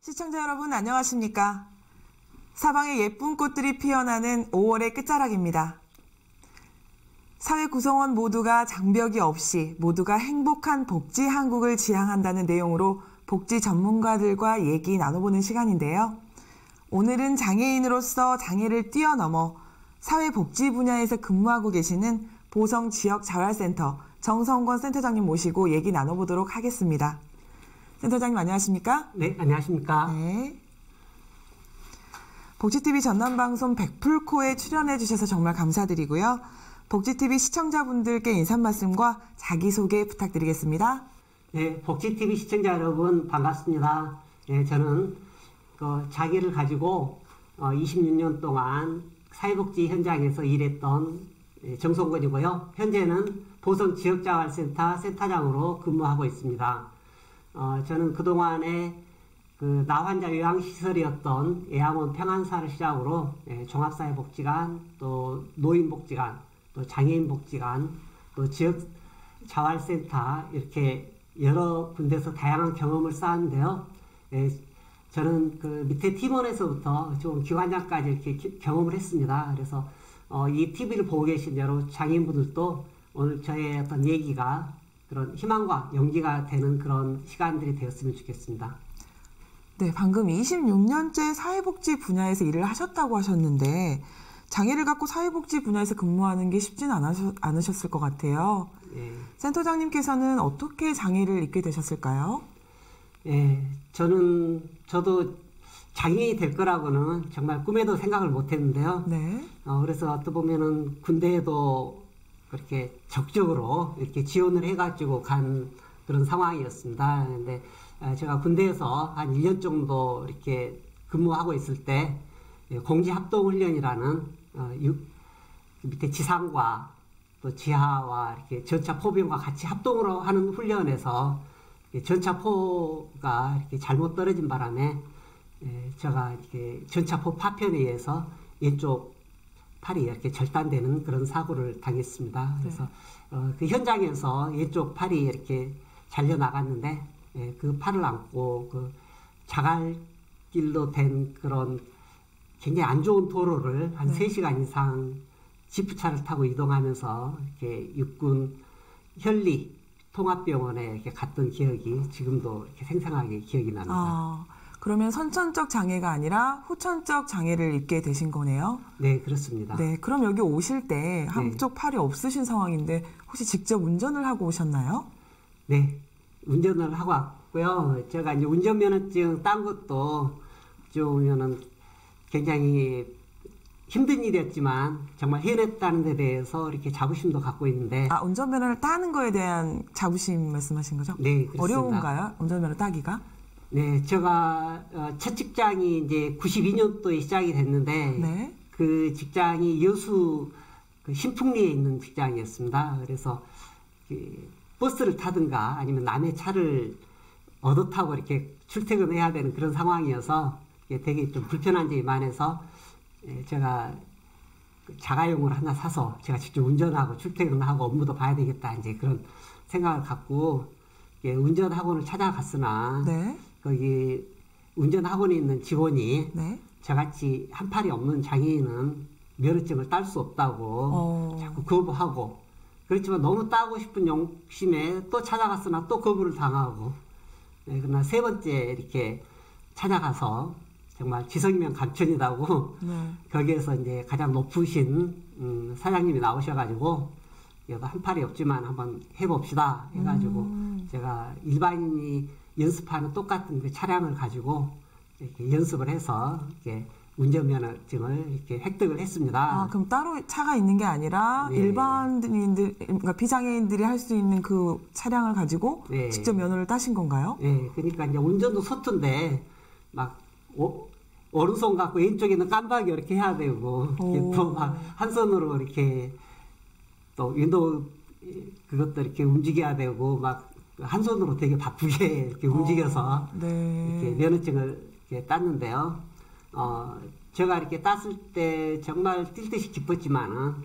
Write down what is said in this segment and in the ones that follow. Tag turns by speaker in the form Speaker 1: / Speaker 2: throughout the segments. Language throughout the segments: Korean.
Speaker 1: 시청자 여러분 안녕하십니까? 사방에 예쁜 꽃들이 피어나는 5월의 끝자락입니다. 사회 구성원 모두가 장벽이 없이 모두가 행복한 복지 한국을 지향한다는 내용으로 복지 전문가들과 얘기 나눠보는 시간인데요. 오늘은 장애인으로서 장애를 뛰어넘어 사회복지 분야에서 근무하고 계시는 보성지역자활센터 정성권 센터장님 모시고 얘기 나눠보도록 하겠습니다. 센터장님 안녕하십니까?
Speaker 2: 네, 안녕하십니까?
Speaker 1: 네. 복지TV 전남방송 100풀코에 출연해 주셔서 정말 감사드리고요. 복지TV 시청자분들께 인사 말씀과 자기소개 부탁드리겠습니다.
Speaker 2: 네, 복지TV 시청자 여러분 반갑습니다. 네, 저는 자기를 가지고 26년 동안 사회복지 현장에서 일했던 정성권이고요. 현재는 보성지역자활센터 센터장으로 근무하고 있습니다. 저는 그동안에 나환자 요양시설이었던 애암원 평안사를 시작으로 종합사회복지관, 또 노인복지관, 또 장애인복지관, 또 지역자활센터 이렇게 여러 군데서 다양한 경험을 쌓았는데요. 저는 그 밑에 팀원에서부터 좀 기관장까지 이렇게 경험을 했습니다. 그래서 이 TV를 보고 계신 여러 장애인분들도 오늘 저의 어떤 얘기가 그런 희망과 용기가 되는 그런 시간들이 되었으면 좋겠습니다.
Speaker 1: 네, 방금 26년째 사회복지 분야에서 일을 하셨다고 하셨는데 장애를 갖고 사회복지 분야에서 근무하는 게 쉽지는 않으셨을 것 같아요.
Speaker 2: 네.
Speaker 1: 센터장님께서는 어떻게 장애를 입게 되셨을까요?
Speaker 2: 네, 저도 장애인이 될 거라고는 정말 꿈에도 생각을 못 했는데요.
Speaker 1: 네.
Speaker 2: 그래서 어떻게 보면은 군대에도 그렇게 적극적으로 이렇게 지원을 해가지고 간 그런 상황이었습니다. 근데 제가 군대에서 한 1년 정도 이렇게 근무하고 있을 때 공지합동훈련이라는 밑에 지상과 또 지하와 이렇게 전차포병과 같이 합동으로 하는 훈련에서 전차포가 이렇게 잘못 떨어진 바람에 제가 이렇게 전차포 파편에 의해서 왼쪽 팔이 이렇게 절단되는 그런 사고를 당했습니다. 그래서 그 현장에서 왼쪽 팔이 이렇게 잘려 나갔는데 그 팔을 안고 그 자갈길로 된 그런 굉장히 안 좋은 도로를 한 3시간 이상 지프차를 타고 이동하면서 이렇게 육군 현리 통합병원에 이렇게 갔던 기억이 지금도 이렇게 생생하게 기억이 납니다.
Speaker 1: 그러면 선천적 장애가 아니라 후천적 장애를 입게 되신 거네요?
Speaker 2: 네, 그렇습니다.
Speaker 1: 네, 그럼 여기 오실 때 한쪽 팔이 없으신 상황인데 혹시 직접 운전을 하고 오셨나요?
Speaker 2: 네, 운전을 하고 왔고요. 제가 이제 운전면허증 딴 것도 보면은 굉장히 힘든 일이었지만 정말 해냈다는 데 대해서 이렇게 자부심도 갖고 있는데.
Speaker 1: 운전면허를 따는 거에 대한 자부심 말씀하신 거죠?
Speaker 2: 네, 그렇습니다.
Speaker 1: 어려운가요? 운전면허 따기가?
Speaker 2: 네, 제가 첫 직장이 이제 92년도에 시작이 됐는데
Speaker 1: 네.
Speaker 2: 그 직장이 여수 신풍리에 있는 직장이었습니다. 그래서 버스를 타든가 아니면 남의 차를 얻어 타고 이렇게 출퇴근해야 되는 그런 상황이어서 되게 좀 불편한 점이 많아서 제가 자가용을 하나 사서 제가 직접 운전하고 출퇴근하고 업무도 봐야 되겠다 이제 그런 생각을 갖고 운전학원을 찾아갔으나
Speaker 1: 네.
Speaker 2: 거기 운전학원에 있는 직원이
Speaker 1: 네.
Speaker 2: 저같이 한 팔이 없는 장애인은 면허증을 딸 수 없다고 자꾸 거부하고, 그렇지만 너무 따고 싶은 욕심에 또 찾아갔으나 또 거부를 당하고, 그러나 3번째 이렇게 찾아가서 정말 지성이면 감천이라고 거기에서 이제 가장 높으신 사장님이 나오셔가지고 여도 한 팔이 없지만 한번 해봅시다 해가지고 제가 일반인이 연습하는 똑같은 그 차량을 가지고 이렇게 연습을 해서 이렇게 운전면허증을 이렇게 획득을 했습니다.
Speaker 1: 그럼 따로 차가 있는 게 아니라
Speaker 2: 네.
Speaker 1: 일반인들, 그러니까 비장애인들이 할 수 있는 그 차량을 가지고
Speaker 2: 네.
Speaker 1: 직접 면허를 따신 건가요?
Speaker 2: 네, 그러니까 이제 운전도 서툰데 막 오른손 갖고 왼쪽에는 깜빡이 이렇게 해야 되고 또 막 한 손으로 이렇게 또 윈도우 그것도 이렇게 움직여야 되고 막 한 손으로 되게 바쁘게 이렇게 움직여서
Speaker 1: 네.
Speaker 2: 이렇게 면허증을 이렇게 땄는데요. 제가 이렇게 땄을 때 정말 뛸 듯이 기뻤지만은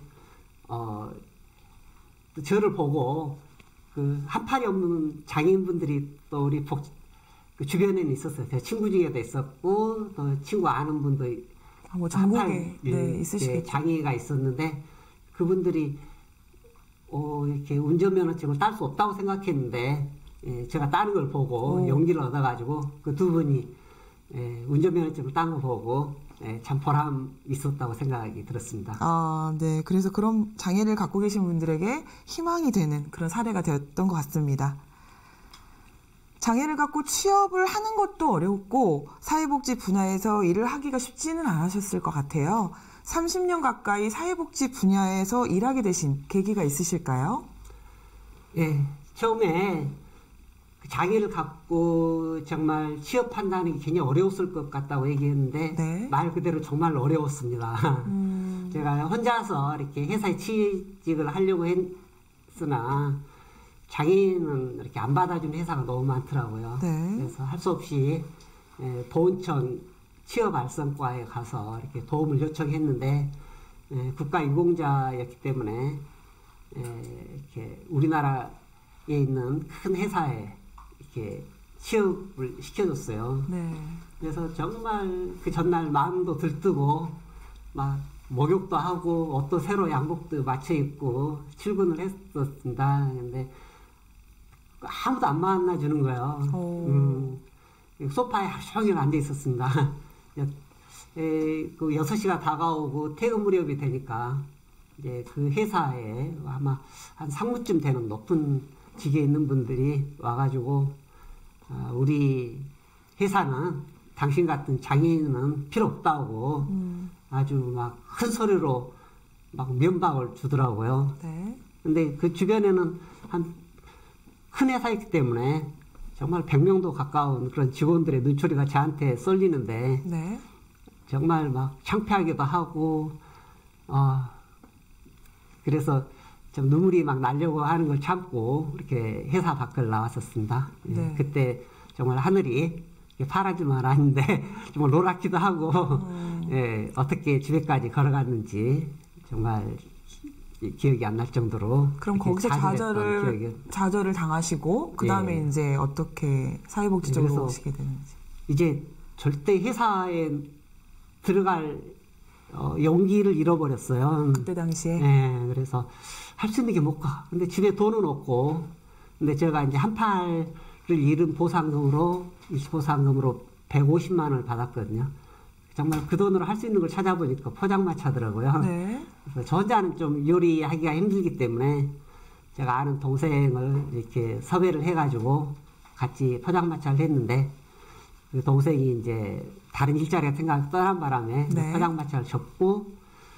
Speaker 2: 저를 보고 그 한 팔이 없는 장애인분들이 또 우리 그 주변에는 있었어요. 제 친구 중에도 있었고 또 친구 아는 분도
Speaker 1: 뭐 전국에 있으시겠죠.
Speaker 2: 장애가 있었는데 그분들이 이렇게 운전면허증을 딸 수 없다고 생각했는데 제가 따는 걸 보고 용기를 얻어가지고 그 두 분이 운전면허증을 딴 거 보고 참 보람 있었다고 생각이 들었습니다.
Speaker 1: 아, 네. 그래서 그런 장애를 갖고 계신 분들에게 희망이 되는 그런 사례가 되었던 것 같습니다. 장애를 갖고 취업을 하는 것도 어렵고 사회복지 분야에서 일을 하기가 쉽지는 않으셨을 것 같아요. 30년 가까이 사회복지 분야에서 일하게 되신 계기가 있으실까요?
Speaker 2: 예, 처음에 장애를 갖고 정말 취업한다는 게 굉장히 어려웠을 것 같다고 얘기했는데
Speaker 1: 네.
Speaker 2: 말 그대로 정말 어려웠습니다. 제가 혼자서 이렇게 회사에 취직을 하려고 했으나 장애인은 이렇게 안 받아주는 회사가 너무 많더라고요.
Speaker 1: 네.
Speaker 2: 그래서 할 수 없이 보은천 취업알선과에 가서 이렇게 도움을 요청했는데 국가유공자였기 때문에 이렇게 우리나라에 있는 큰 회사에 이렇게 취업을 시켜줬어요.
Speaker 1: 네.
Speaker 2: 그래서 정말 그 전날 마음도 들뜨고 막 목욕도 하고 옷도 새로 양복도 맞춰 입고 출근을 했었습니다. 근데 아무도 안 만나주는 거예요. 소파에 하루 종일 앉아 있었습니다. 그 6시가 다가오고 퇴근 무렵이 되니까 이제 그 회사에 아마 한 상무쯤 되는 높은 직에 있는 분들이 와가지고 우리 회사는 당신 같은 장애인은 필요 없다고 아주 막 큰 소리로 막 면박을 주더라고요.
Speaker 1: 네.
Speaker 2: 근데 그 주변에는 한 큰 회사이기 때문에 정말 100명도 가까운 그런 직원들의 눈초리가 저한테 쏠리는데
Speaker 1: 네.
Speaker 2: 정말 막 창피하기도 하고 그래서 좀 눈물이 막 나려고 하는 걸 참고 이렇게 회사 밖을 나왔었습니다.
Speaker 1: 네.
Speaker 2: 그때 정말 하늘이 파랗지만 아닌데 정말 노랗기도 하고 어떻게 집에까지 걸어갔는지 정말 기억이 안 날 정도로.
Speaker 1: 그럼 거기서 좌절을 당하시고 그 다음에 이제 어떻게 사회복지 쪽으로 오시게 되는지.
Speaker 2: 이제 절대 회사에 들어갈 용기를 잃어버렸어요.
Speaker 1: 그때 당시에.
Speaker 2: 네, 그래서 할 수 있는 게 못 가. 근데 집에 돈은 없고, 근데 제가 이제 한 팔을 잃은 보상금으로 150만 원을 받았거든요. 정말 그 돈으로 할 수 있는 걸 찾아보니까 포장마차더라고요.
Speaker 1: 네.
Speaker 2: 그래서 저 혼자는 좀 요리하기가 힘들기 때문에 제가 아는 동생을 이렇게 섭외를 해가지고 같이 포장마차를 했는데 그 동생이 이제 다른 일자리가 생각 떠난 바람에
Speaker 1: 네.
Speaker 2: 포장마차를 접고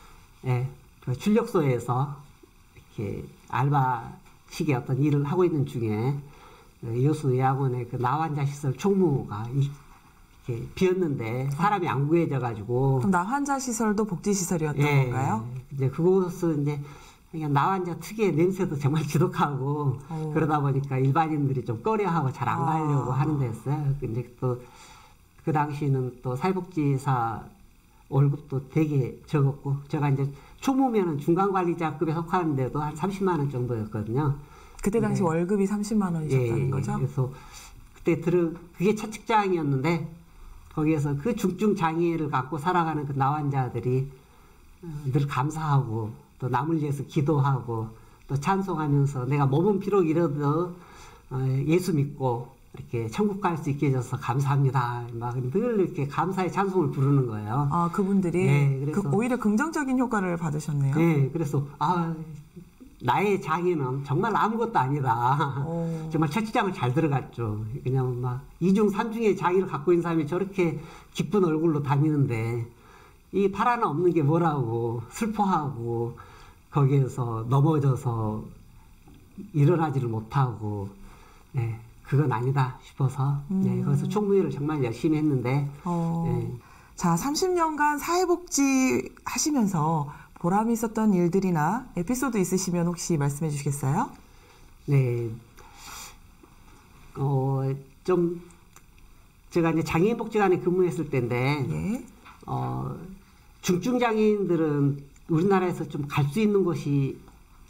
Speaker 2: 그 출력소에서 이렇게 알바식의 어떤 일을 하고 있는 중에 여수의학원의 그 나환자 시설 총무가 이렇게 비었는데 사람이 안 구해져가지고.
Speaker 1: 그럼 나환자 시설도 복지 시설이었던 건가요?
Speaker 2: 이제 그곳은 이제 그냥 나환자 특유의 냄새도 정말 지독하고 그러다 보니까 일반인들이 좀 꺼려하고 잘 안 가려고 하는 데였어요. 근데 또 그 당시는 또 사회복지사 월급도 되게 적었고 제가 이제 총무면은 중간관리자급에 속하는데도 한 30만 원 정도였거든요.
Speaker 1: 그때 당시 월급이 30만 원이셨다는 거죠?
Speaker 2: 그래서 그때 그게 첫 직장이었는데 거기에서 그 중증 장애를 갖고 살아가는 그 나환자들이 늘 감사하고 또 남을 위해서 기도하고 또 찬송하면서 내가 몸은 비록 이러도 예수 믿고 이렇게 천국 갈 수 있게 해줘서 감사합니다. 막 늘 이렇게 감사의 찬송을 부르는 거예요.
Speaker 1: 아, 그분들이
Speaker 2: 그래서
Speaker 1: 오히려 긍정적인 효과를 받으셨네요.
Speaker 2: 네, 그래서 나의 장애는 정말 아무것도 아니다. 정말 첫 시장을 잘 들어갔죠. 그냥 막 2중, 3중의 장애를 갖고 있는 사람이 저렇게 기쁜 얼굴로 다니는데 이 팔 하나 없는 게 뭐라고 슬퍼하고 거기에서 넘어져서 일어나지를 못하고 그건 아니다 싶어서 거기서 총무일을 정말 열심히 했는데
Speaker 1: 자, 30년간 사회복지 하시면서 보람이 있었던 일들이나 에피소드 있으시면 혹시 말씀해 주시겠어요?
Speaker 2: 네. 좀 제가 이제 장애인복지관에 근무했을 때인데 중증 장애인들은 우리나라에서 좀 갈 수 있는 곳이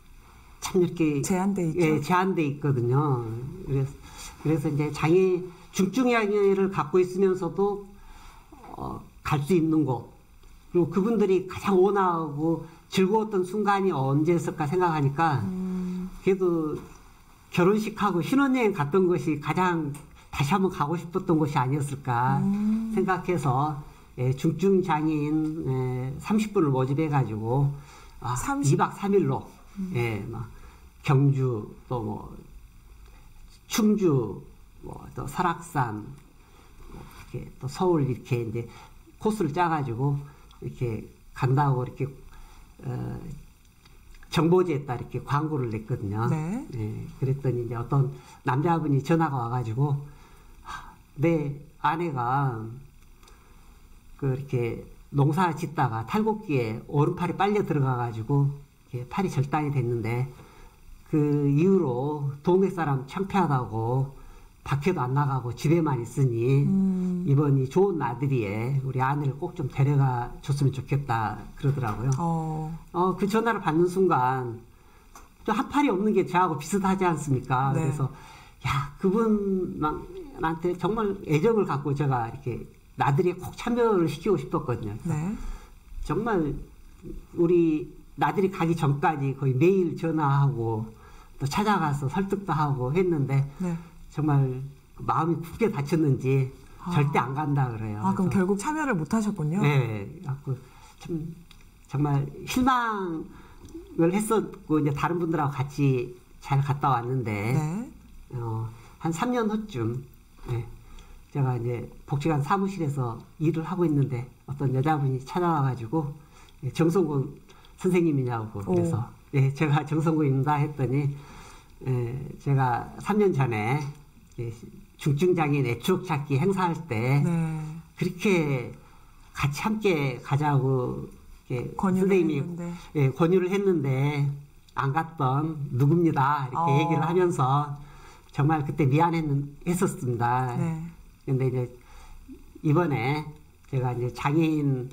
Speaker 2: 참 이렇게
Speaker 1: 제한돼 있죠.
Speaker 2: 제한돼 있거든요. 그래서 이제 장애 중증 장애를 갖고 있으면서도 갈 수 있는 곳, 그리고 그분들이 가장 원하고 즐거웠던 순간이 언제였을까 생각하니까 그래도 결혼식하고 신혼여행 갔던 것이 가장 다시 한번 가고 싶었던 곳이 아니었을까 생각해서 중증 장애인 30분을 모집해가지고 2박 3일로 막 경주 또 뭐 충주 뭐 또 설악산 이렇게 또 서울 이렇게 이제 코스를 짜가지고 이렇게 간다고 이렇게 정보지에다 이렇게 광고를 냈거든요.
Speaker 1: 네.
Speaker 2: 그랬더니 이제 어떤 남자분이 전화가 와가지고 내 아내가 이렇게 농사 짓다가 탈곡기에 오른팔이 빨려 들어가가지고 팔이 절단이 됐는데 그 이후로 동네 사람 창피하다고 밖에도 안 나가고 집에만 있으니 이번이 좋은 나들이에 우리 아내를 꼭 좀 데려가 줬으면 좋겠다 그러더라고요. 그 전화를 받는 순간 또 한 팔이 없는 게 저하고 비슷하지 않습니까?
Speaker 1: 네.
Speaker 2: 그래서 야 그분한테 정말 애정을 갖고 제가 이렇게 나들이에 꼭 참여를 시키고 싶었거든요.
Speaker 1: 네.
Speaker 2: 정말 우리 나들이 가기 전까지 거의 매일 전화하고 또 찾아가서 설득도 하고 했는데
Speaker 1: 네.
Speaker 2: 정말 마음이 굳게 다쳤는지 절대 안 간다 그래요.
Speaker 1: 그럼 결국 참여를 못 하셨군요.
Speaker 2: 네. 참 정말 실망을 했었고 이제 다른 분들하고 같이 잘 갔다 왔는데
Speaker 1: 네.
Speaker 2: 한 3년 후쯤 제가 이제 복지관 사무실에서 일을 하고 있는데 어떤 여자분이 찾아와가지고 정성군 선생님이냐고 그래서 제가 정성군입니다 했더니 제가 3년 전에 중증장애인 애추억찾기 행사할 때 그렇게 같이 함께 가자고 선생님이 권유를 했는데 안 갔던 누굽니다 이렇게 얘기를 하면서 정말 그때 미안했었습니다. 근데 이제 이번에 제가 이제 장애인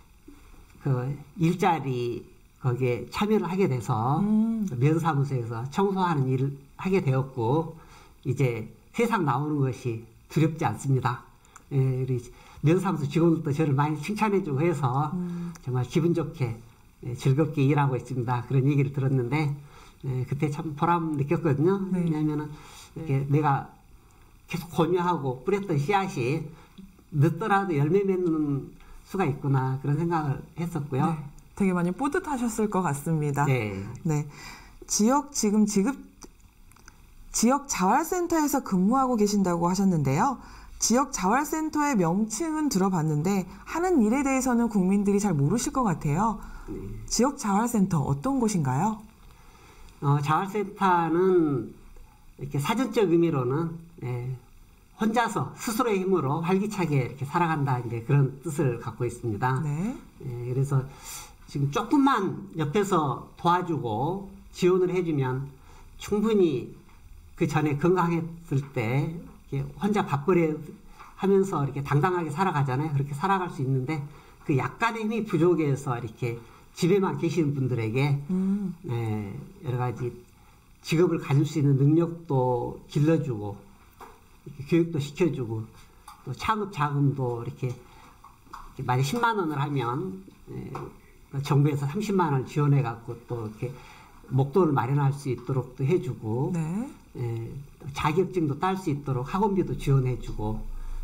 Speaker 2: 그 일자리 거기에 참여를 하게 돼서 면사무소에서 청소하는 일을 하게 되었고 이제 세상 나오는 것이 두렵지 않습니다. 우리 면사무소 직원들도 저를 많이 칭찬해주고 해서 정말 기분 좋게 즐겁게 일하고 있습니다. 그런 얘기를 들었는데 그때 참 보람 느꼈거든요. 왜냐하면은 내가 계속 권유하고 뿌렸던 씨앗이 늦더라도 열매 맺는 수가 있구나 그런 생각을 했었고요.
Speaker 1: 되게 많이 뿌듯하셨을 것 같습니다.
Speaker 2: 네.
Speaker 1: 지역 자활센터에서 근무하고 계신다고 하셨는데요. 지역 자활센터의 명칭은 들어봤는데 하는 일에 대해서는 국민들이 잘 모르실 것 같아요. 지역 자활센터 어떤 곳인가요?
Speaker 2: 자활센터는 이렇게 사전적 의미로는 혼자서 스스로의 힘으로 활기차게 이렇게 살아간다 이제 그런 뜻을 갖고 있습니다. 그래서 지금 조금만 옆에서 도와주고 지원을 해주면 충분히 그 전에 건강했을 때 이렇게 혼자 밥벌이 하면서 이렇게 당당하게 살아가잖아요. 그렇게 살아갈 수 있는데 그 약간의 힘이 부족해서 이렇게 집에만 계시는 분들에게 여러 가지 직업을 가질 수 있는 능력도 길러주고 이렇게 교육도 시켜주고 또 창업 자금도 이렇게 만약 10만 원을 하면 정부에서 30만 원을 지원해 갖고 또 이렇게 목돈을 마련할 수 있도록 또 해주고 자격증도 딸 수 있도록 학원비도 지원해주고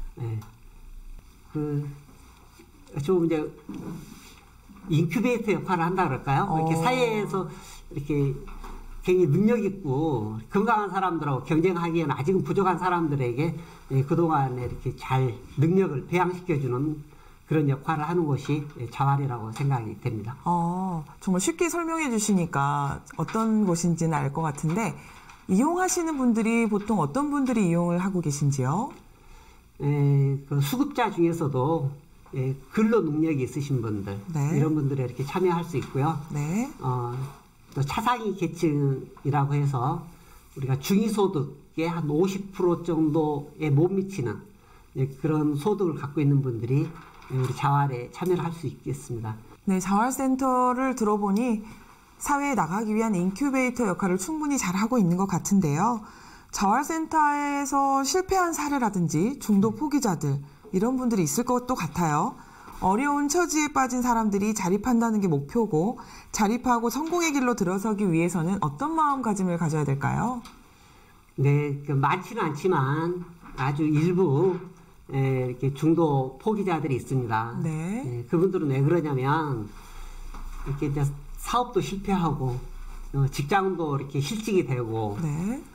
Speaker 2: 좀 이제 인큐베이터 역할을 한다 그럴까요? 이렇게 사회에서 이렇게 굉장히 능력 있고 건강한 사람들하고 경쟁하기에는 아직은 부족한 사람들에게 그동안에 이렇게 잘 능력을 배양시켜주는 그런 역할을 하는 곳이 자활이라고 생각이 됩니다.
Speaker 1: 정말 쉽게 설명해 주시니까 어떤 곳인지는 알 것 같은데 이용하시는 분들이 보통 어떤 분들이 이용을 하고 계신지요?
Speaker 2: 그 수급자 중에서도 근로 능력이 있으신 분들 이런 분들이 이렇게 참여할 수 있고요. 또 차상위 계층이라고 해서 우리가 중위소득의 한 50% 정도에 못 미치는 그런 소득을 갖고 있는 분들이 우리 자활에 참여를 할 수 있겠습니다.
Speaker 1: 자활센터를 들어보니 사회에 나가기 위한 인큐베이터 역할을 충분히 잘하고 있는 것 같은데요. 자활센터에서 실패한 사례라든지 중도 포기자들 이런 분들이 있을 것도 같아요. 어려운 처지에 빠진 사람들이 자립한다는 게 목표고 자립하고 성공의 길로 들어서기 위해서는 어떤 마음가짐을 가져야 될까요?
Speaker 2: 네, 많지는 않지만 아주 일부 이렇게 중도 포기자들이 있습니다.
Speaker 1: 네.
Speaker 2: 그분들은 왜 그러냐면 이렇게 이제 사업도 실패하고 직장도 이렇게 실직이 되고
Speaker 1: 네.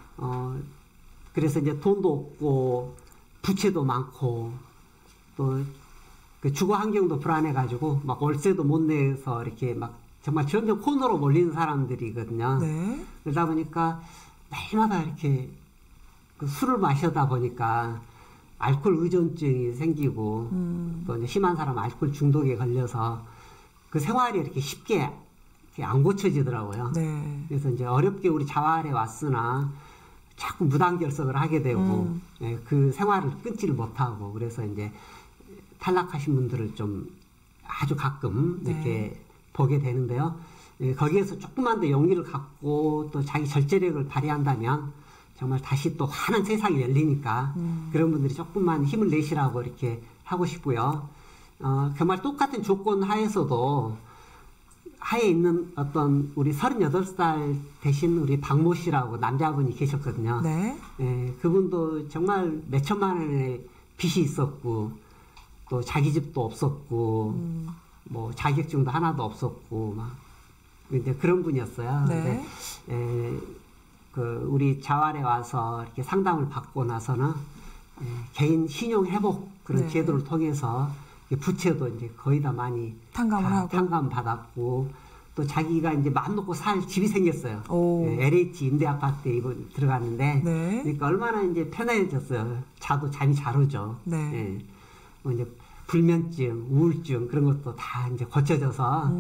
Speaker 2: 그래서 이제 돈도 없고 부채도 많고 또 그 주거 환경도 불안해가지고 막 월세도 못 내서 이렇게 막 정말 점점 코너로 몰리는 사람들이거든요.
Speaker 1: 네.
Speaker 2: 그러다 보니까 매일마다 이렇게 그 술을 마시다 보니까 알코올 의존증이 생기고 또 이제 심한 사람 알코올 중독에 걸려서 그 생활이 이렇게 쉽게 이렇게 안 고쳐지더라고요.
Speaker 1: 네.
Speaker 2: 그래서 이제 어렵게 우리 자활에 왔으나 자꾸 무단결석을 하게 되고 그 생활을 끊지를 못하고 그래서 이제 탈락하신 분들을 좀 아주 가끔 이렇게 보게 되는데요. 거기에서 조금만 더 용기를 갖고 또 자기 절제력을 발휘한다면 정말 다시 또 환한 세상이 열리니까 그런 분들이 조금만 힘을 내시라고 이렇게 하고 싶고요. 정말 똑같은 조건 하에서도 하에 있는 어떤 우리 38살 되신 우리 박모 씨라고 남자분이 계셨거든요.
Speaker 1: 네.
Speaker 2: 그분도 정말 몇 천만 원의 빚이 있었고 또 자기 집도 없었고 뭐 자격증도 하나도 없었고 막 이제 그런 분이었어요.
Speaker 1: 네.
Speaker 2: 근데 그 우리 자활에 와서 이렇게 상담을 받고 나서는 개인 신용 회복 그런
Speaker 1: 네.
Speaker 2: 제도를 통해서 부채도 이제 거의 다 많이
Speaker 1: 탕감을 하고
Speaker 2: 탕감 받았고 또 자기가 이제 마음 놓고 살 집이 생겼어요.
Speaker 1: 오.
Speaker 2: LH 임대 아파트에 이번 들어갔는데
Speaker 1: 네.
Speaker 2: 그러니까 얼마나 이제 편해졌어요. 자도 잠이 잘 오죠.
Speaker 1: 네.
Speaker 2: 뭐 이제 불면증, 우울증 그런 것도 다 이제 고쳐져서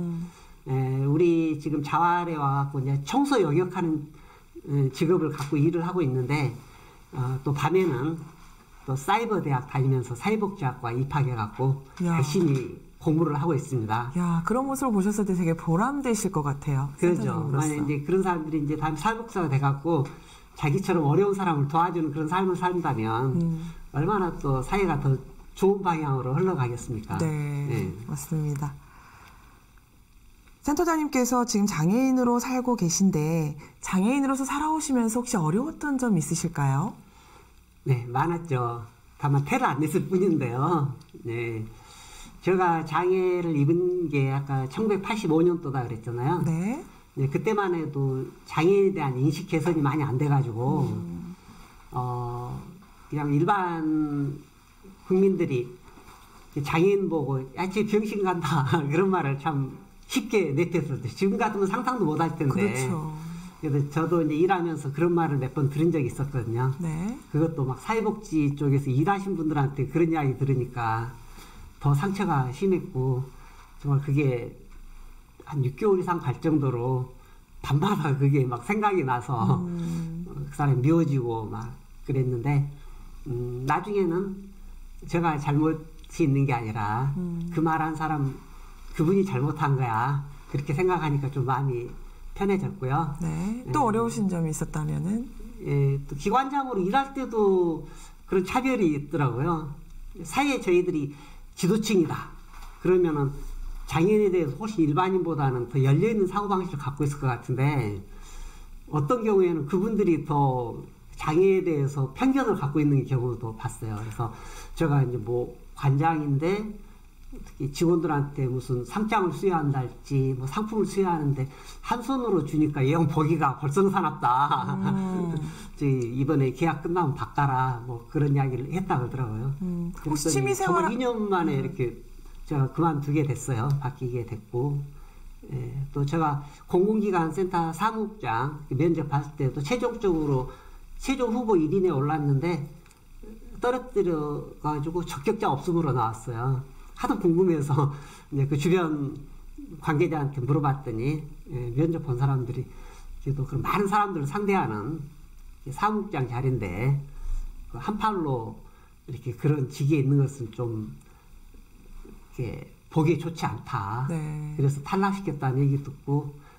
Speaker 2: 우리 지금 자활에 와갖고 이제 청소 영역하는 직업을 갖고 일을 하고 있는데 또 밤에는 또 사이버 대학 다니면서 사회복지학과 입학해갖고 열심히 공부를 하고 있습니다.
Speaker 1: 야, 그런 모습을 보셨을 때 되게 보람되실 것 같아요.
Speaker 2: 그렇죠. 만약 이제 그런 사람들이 이제 다음 사회복지사가 돼갖고 자기처럼 어려운 사람을 도와주는 그런 삶을 산다면 얼마나 또 사회가 더 좋은 방향으로 흘러가겠습니까?
Speaker 1: 네. 맞습니다. 센터장님께서 지금 장애인으로 살고 계신데 장애인으로서 살아오시면서 혹시 어려웠던 점 있으실까요?
Speaker 2: 네, 많았죠. 다만 태를 안 냈을 뿐인데요. 네. 제가 장애를 입은 게 아까 1985년도다 그랬잖아요.
Speaker 1: 네.
Speaker 2: 네, 그때만 해도 장애인에 대한 인식 개선이 많이 안 돼가지고 그냥 일반 국민들이 장애인 보고 야쟤 병신 간다 그런 말을 참 쉽게 내뱉었을 때 지금 같으면 상상도 못 할 텐데.
Speaker 1: 그렇죠.
Speaker 2: 그래서 저도 이제 일하면서 그런 말을 몇 번 들은 적이 있었거든요.
Speaker 1: 네.
Speaker 2: 그것도 막 사회복지 쪽에서 일하신 분들한테 그런 이야기 들으니까 더 상처가 심했고 정말 그게 한 6개월 이상 갈 정도로 밤마다 그게 막 생각이 나서 그 사람이 미워지고 막 그랬는데 나중에는 제가 잘못이 있는 게 아니라 그 말한 사람 그분이 잘못한 거야 그렇게 생각하니까 좀 마음이 편해졌고요.
Speaker 1: 네. 또 어려우신 점이 있었다면은?
Speaker 2: 예, 또 기관장으로 일할 때도 그런 차별이 있더라고요. 사회에 저희들이 지도층이다. 그러면은 장애인에 대해서 훨씬 일반인보다는 더 열려있는 사고방식을 갖고 있을 것 같은데 어떤 경우에는 그분들이 더 장애에 대해서 편견을 갖고 있는 경우도 봤어요. 그래서 제가 이제 뭐 관장인데 특히 직원들한테 무슨 상장을 수여한달지 뭐 상품을 수여하는데 한 손으로 주니까 영 보기가 벌성사납다. 이번에 계약 끝나면 바꿔라. 뭐 그런 이야기를 했다 그러더라고요.
Speaker 1: 혹시 취미생활
Speaker 2: 정말 2년 만에 이렇게 제가 그만두게 됐어요. 바뀌게 됐고. 예, 또 제가 공공기관 센터 사무국장 면접 봤을 때도 최종적으로 최종 후보 1인에 올랐는데 떨어뜨려가지고 적격자 없음으로 나왔어요. 하도 궁금해서 이제 그 주변 관계자한테 물어봤더니 면접 본 사람들이 그래도 그런 많은 사람들을 상대하는 사무국장 자리인데 한 팔로 이렇게 그런 직위에 있는 것은 좀 이렇게 보기 좋지 않다.
Speaker 1: 네.
Speaker 2: 그래서 탈락시켰다는 얘기 듣고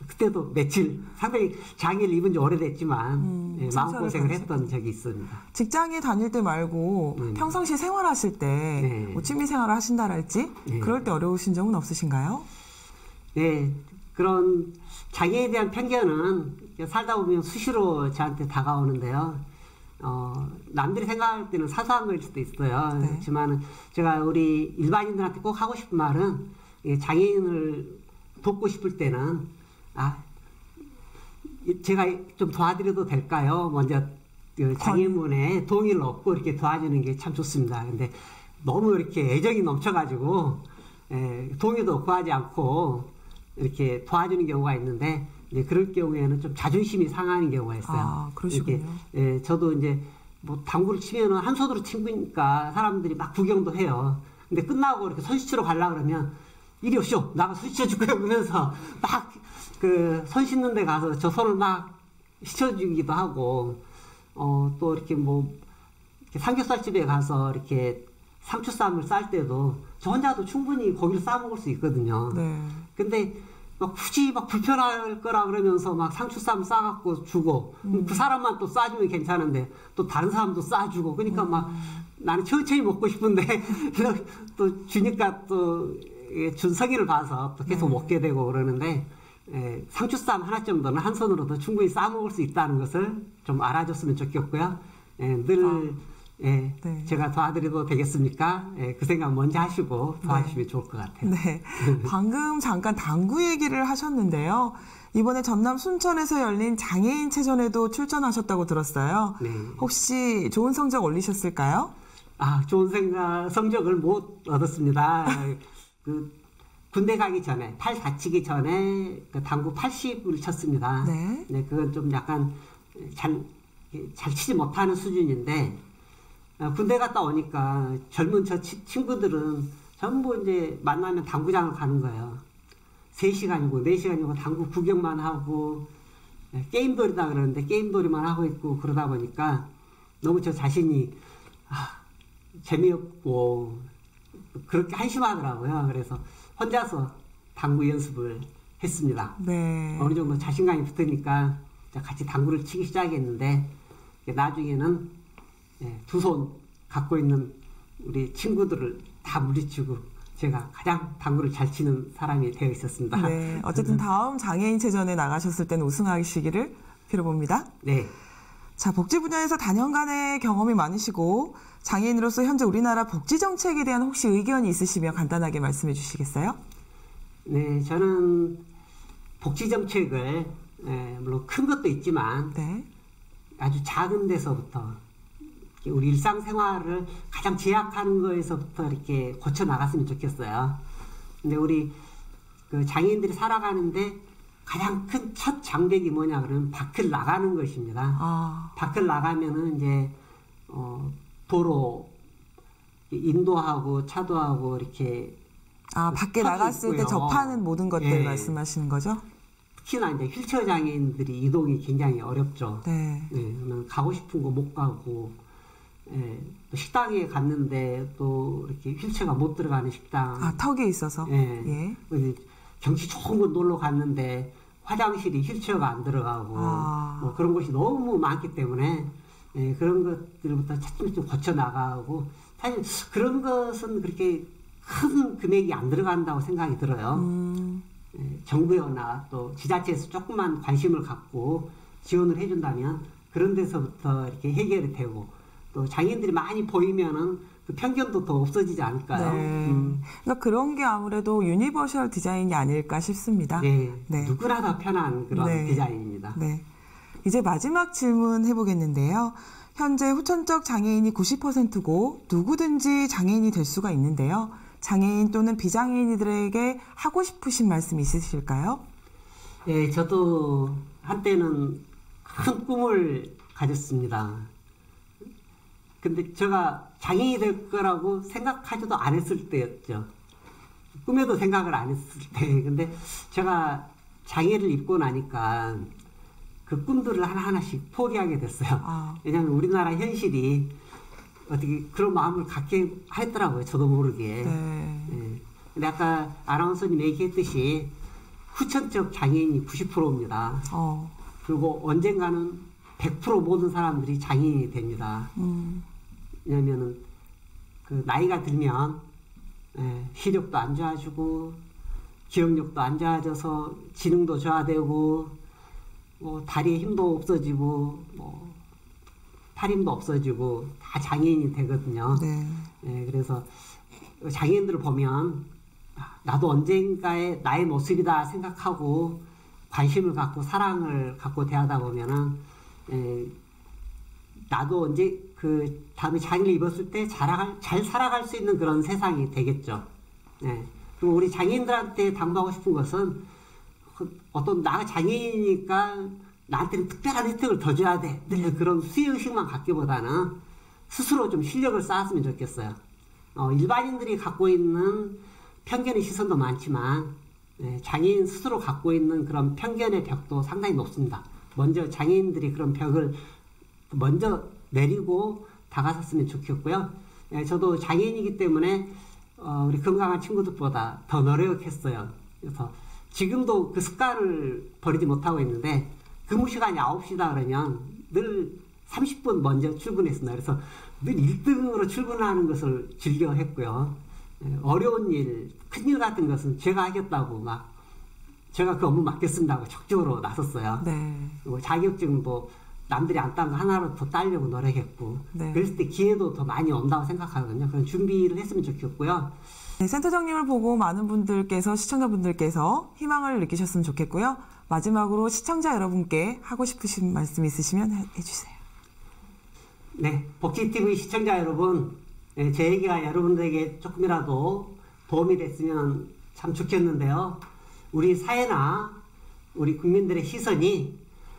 Speaker 2: 그때도 며칠 상당히 장애를 입은 지 오래됐지만 예, 마음고생을 했던 적이 있습니다.
Speaker 1: 직장에 다닐 때 말고 평상시 생활하실 때 뭐 취미 생활을 하신다랄지 그럴 때 어려우신 적은 없으신가요?
Speaker 2: 네, 그런 장애에 대한 편견은 살다 보면 수시로 저한테 다가오는데요. 남들이 생각할 때는 사소한 거일 수도 있어요.
Speaker 1: 네.
Speaker 2: 그렇지만 제가 우리 일반인들한테 꼭 하고 싶은 말은 장애인을 돕고 싶을 때는 제가 좀 도와드려도 될까요? 먼저 장애인분의 동의를 얻고 이렇게 도와주는 게 참 좋습니다. 근데 너무 이렇게 애정이 넘쳐가지고 동의도 구하지 않고 이렇게 도와주는 경우가 있는데 그럴 경우에는 좀 자존심이 상하는 경우가 있어요.
Speaker 1: 아, 그러시군요.
Speaker 2: 이렇게, 저도 이제 뭐 당구를 치면은 한 손으로 친구니까 사람들이 막 구경도 해요. 근데 끝나고 이렇게 선수치러 가려고 그러면 이리 오쇼, 나가 손 씻어줄 거야 그러면서 막 그 손 씻는 데 가서 저 손을 막 씻어주기도 하고, 또 이렇게 뭐 이렇게 삼겹살집에 가서 이렇게 상추쌈을 쌀 때도 저 혼자도 충분히 고기를 싸 먹을 수 있거든요.
Speaker 1: 네.
Speaker 2: 근데 막 굳이 막 불편할 거라 그러면서 막 상추쌈 싸갖고 주고 그 사람만 또 싸주면 괜찮은데 또 다른 사람도 싸주고 그러니까 막 나는 천천히 먹고 싶은데 또 주니까 또 준 성의를 봐서 또 계속 먹게 되고 그러는데 상추쌈 하나 정도는 한 손으로도 충분히 싸 먹을 수 있다는 것을 좀 알아줬으면 좋겠고요. 늘 네. 제가 도와드려도 되겠습니까? 그 생각 먼저 하시고 도와주시면 좋을 것 같아요.
Speaker 1: 네. 방금 잠깐 당구 얘기를 하셨는데요. 이번에 전남 순천에서 열린 장애인체전에도 출전하셨다고 들었어요.
Speaker 2: 네.
Speaker 1: 혹시 좋은 성적 올리셨을까요?
Speaker 2: 좋은 성적을 못 얻었습니다. 그 군대 가기 전에, 팔 다치기 전에 그 당구 80을 쳤습니다.
Speaker 1: 네.
Speaker 2: 그건 좀 약간 잘 치지 못하는 수준인데, 군대 갔다 오니까 젊은 저 친구들은 전부 이제 만나면 당구장을 가는 거예요. 3시간이고 4시간이고 당구 구경만 하고 게임돌이다 그러는데 게임돌이만 하고 있고 그러다 보니까 너무 저 자신이 재미없고 그렇게 한심하더라고요. 그래서 혼자서 당구 연습을 했습니다.
Speaker 1: 네.
Speaker 2: 어느 정도 자신감이 붙으니까 같이 당구를 치기 시작했는데 나중에는 두 손 갖고 있는 우리 친구들을 다 물리치고 제가 가장 당구를 잘 치는 사람이 되어 있었습니다.
Speaker 1: 네. 어쨌든 다음 장애인체전에 나가셨을 때는 우승하시기를 빌어봅니다.
Speaker 2: 네.
Speaker 1: 자, 복지 분야에서 다년간의 경험이 많으시고 장애인으로서 현재 우리나라 복지 정책에 대한 혹시 의견이 있으시면 간단하게 말씀해 주시겠어요?
Speaker 2: 네, 저는 복지 정책을 물론 큰 것도 있지만
Speaker 1: 네.
Speaker 2: 아주 작은 데서부터 우리 일상생활을 가장 제약하는 거에서부터 이렇게 고쳐 나갔으면 좋겠어요. 근데 우리 그 장애인들이 살아가는데 가장 큰 첫 장벽이 뭐냐 그러면 밖을 나가는 것입니다. 밖을 나가면은 이제 도로 인도하고 차도하고 이렇게
Speaker 1: 밖에 나갔을 때 접하는 모든 것들 말씀하시는 거죠?
Speaker 2: 특히나 이제 휠체어 장애인들이 이동이 굉장히 어렵죠.
Speaker 1: 네.
Speaker 2: 가고 싶은 거 못 가고, 또 식당에 갔는데 또 이렇게 휠체어가 못 들어가는 식당.
Speaker 1: 턱이 있어서. 예.
Speaker 2: 경치 좋은 곳 놀러 갔는데 화장실이 휠체어가 안 들어가고 뭐 그런 곳이 너무 많기 때문에 그런 것들부터 차츰 좀 거쳐 나가고 사실 그런 것은 그렇게 큰 금액이 안 들어간다고 생각이 들어요. 정부나 또 지자체에서 조금만 관심을 갖고 지원을 해준다면 그런 데서부터 이렇게 해결이 되고 또 장애인들이 많이 보이면은 그 편견도 더 없어지지 않을까요?
Speaker 1: 네. 그러니까 그런 게 아무래도 유니버셜 디자인이 아닐까 싶습니다.
Speaker 2: 네.
Speaker 1: 네.
Speaker 2: 누구나 다 편한 그런 디자인입니다.
Speaker 1: 네. 이제 마지막 질문 해보겠는데요. 현재 후천적 장애인이 90%고 누구든지 장애인이 될 수가 있는데요. 장애인 또는 비장애인들에게 하고 싶으신 말씀 있으실까요?
Speaker 2: 네, 저도 한때는 큰 꿈을 가졌습니다. 근데 제가 장애인이 될 거라고 생각하지도 않았을 때였죠. 꿈에도 생각을 안 했을 때. 근데 제가 장애를 입고 나니까 그 꿈들을 하나하나씩 포기하게 됐어요. 왜냐하면 우리나라 현실이 어떻게 그런 마음을 갖게 했더라고요. 저도 모르게.
Speaker 1: 네.
Speaker 2: 근데 아까 아나운서님 얘기했듯이 후천적 장애인이 90%입니다. 그리고 언젠가는 100% 모든 사람들이 장애인이 됩니다. 왜냐면은 그 나이가 들면 시력도 안 좋아지고 기억력도 안 좋아져서 지능도 저하되고 뭐 다리에 힘도 없어지고 뭐 팔 힘도 없어지고 다 장애인이 되거든요. 그래서 장애인들을 보면 나도 언젠가의 나의 모습이다 생각하고 관심을 갖고 사랑을 갖고 대하다 보면은 나도 언제 그 다음에 장애를 입었을 때 잘 살아갈 수 있는 그런 세상이 되겠죠. 그리고 우리 장애인들한테 당부하고 싶은 것은 어떤 나가 장애인이니까 나한테는 특별한 혜택을 더 줘야 돼. 그런 수혜의식만 갖기보다는 스스로 좀 실력을 쌓았으면 좋겠어요. 일반인들이 갖고 있는 편견의 시선도 많지만 장애인 스스로 갖고 있는 그런 편견의 벽도 상당히 높습니다. 먼저 장애인들이 그런 벽을 먼저 내리고 다가섰으면 좋겠고요. 저도 장애인이기 때문에 우리 건강한 친구들보다 더 노력했어요. 그래서 지금도 그 습관을 버리지 못하고 있는데 근무 시간이 9시다 그러면 늘 30분 먼저 출근했습니다. 그래서 늘 1등으로 출근하는 것을 즐겨 했고요. 어려운 일, 큰일 같은 것은 제가 하겠다고 제가 그 업무 맡겠습니다 하고 적극적으로 나섰어요. 그리고 자격증도 남들이 안 딴 거 하나로 더 따려고 노력했고 그랬을 때 기회도 더 많이 온다고 생각하거든요. 그런 준비를 했으면 좋겠고요.
Speaker 1: 센터장님을 보고 많은 분들께서 시청자분들께서 희망을 느끼셨으면 좋겠고요. 마지막으로 시청자 여러분께 하고 싶으신 말씀 있으시면 해주세요.
Speaker 2: 네, 복지TV 시청자 여러분, 제 얘기가 여러분들에게 조금이라도 도움이 됐으면 참 좋겠는데요. 우리 사회나 우리 국민들의 시선이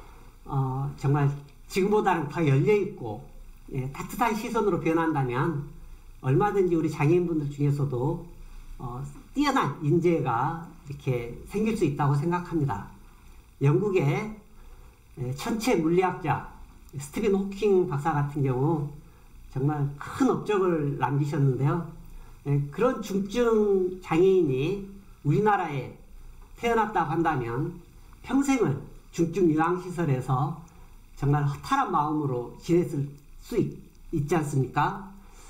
Speaker 2: 정말 지금보다는 더 열려있고 따뜻한 시선으로 변한다면 얼마든지 우리 장애인분들 중에서도 뛰어난 인재가 이렇게 생길 수 있다고 생각합니다. 영국의 천체 물리학자 스티븐 호킹 박사 같은 경우 정말 큰 업적을 남기셨는데요. 그런 중증 장애인이 우리나라에 태어났다고 한다면 평생을 중증 요양시설에서 정말 허탈한 마음으로 지냈을 수 있지 않습니까?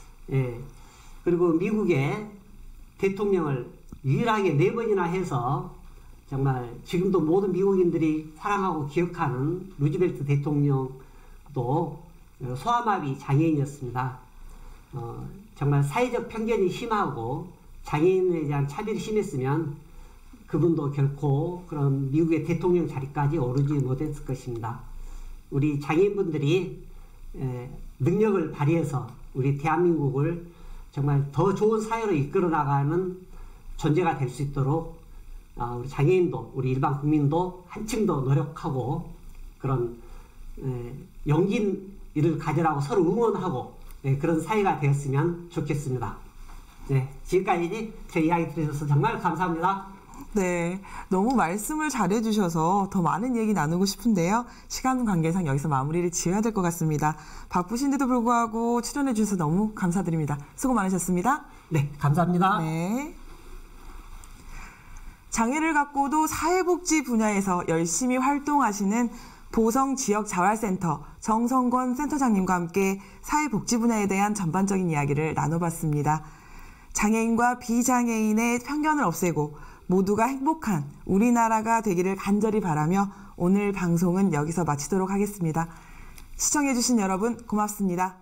Speaker 2: 그리고 미국의 대통령을 유일하게 4번이나 해서 정말 지금도 모든 미국인들이 사랑하고 기억하는 루즈벨트 대통령도 소아마비 장애인이었습니다. 정말 사회적 편견이 심하고 장애인에 대한 차별이 심했으면 그분도 결코 그런 미국의 대통령 자리까지 오르지 못했을 것입니다. 우리 장애인분들이 능력을 발휘해서 우리 대한민국을 정말 더 좋은 사회로 이끌어 나가는 존재가 될 수 있도록 우리 장애인도 우리 일반 국민도 한층 더 노력하고 그런 용기를 가지라고 서로 응원하고 그런 사회가 되었으면 좋겠습니다. 지금까지 제 이야기 들으셔서 정말 감사합니다.
Speaker 1: 네, 너무 말씀을 잘해주셔서 더 많은 얘기 나누고 싶은데요. 시간 관계상 여기서 마무리를 지어야 될 것 같습니다. 바쁘신데도 불구하고 출연해 주셔서 너무 감사드립니다. 수고 많으셨습니다.
Speaker 2: 네, 감사합니다.
Speaker 1: 네. 장애를 갖고도 사회복지 분야에서 열심히 활동하시는 보성지역자활센터 정성권 센터장님과 함께 사회복지 분야에 대한 전반적인 이야기를 나눠봤습니다. 장애인과 비장애인의 편견을 없애고 모두가 행복한 우리나라가 되기를 간절히 바라며 오늘 방송은 여기서 마치도록 하겠습니다. 시청해주신 여러분 고맙습니다.